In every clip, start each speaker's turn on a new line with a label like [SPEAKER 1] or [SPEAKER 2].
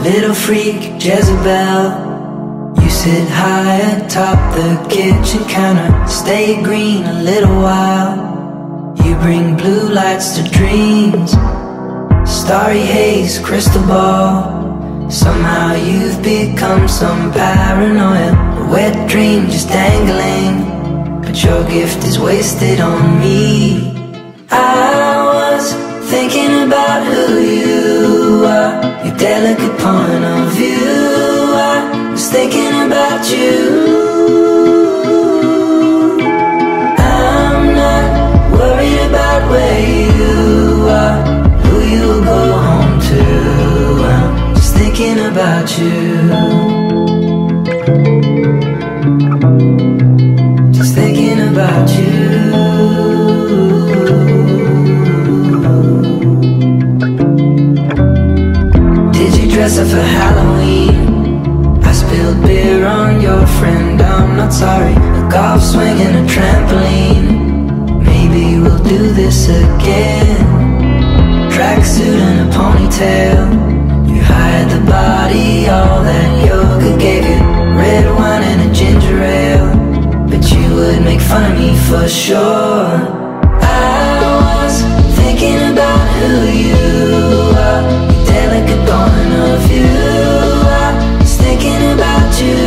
[SPEAKER 1] little freak Jezebel. You sit high atop the kitchen counter, stay green a little while. You bring blue lights to dreams, starry haze, crystal ball. Somehow you've become some paranoia, a wet dream just dangling, but your gift is wasted on me. I was thinking about who you are, your delicate point of view. I was thinking about you. I'm not worried about where you are, who you'll go home to. I'm just thinking about you. Just thinking about you. Dress up for Halloween. I spilled beer on your friend, I'm not sorry. A golf swing and a trampoline. Maybe we'll do this again. Tracksuit and a ponytail. You hide the body, all that yoga gave you. Red wine and a ginger ale, but you would make fun of me for sure. I was thinking about who you are, delicate point of view. I was thinking about you.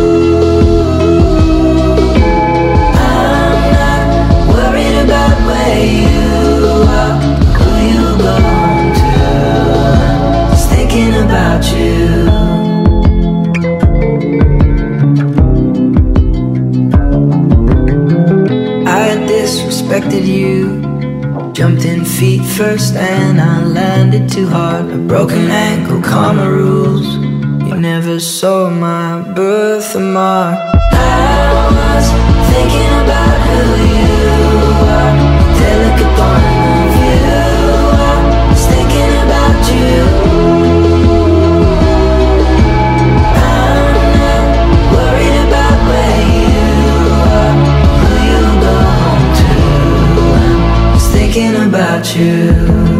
[SPEAKER 1] I'm not worried about where you are, who you go home to. I'm just thinking about you. I disrespected you, jumped in feet first and I landed too hard. A broken ankle, karma rules. You never saw my birthmark. I was thinking about who you are, delicate point of view. I was thinking about you. I'm not worried about where you are, who you go home to. I'm just thinking about you.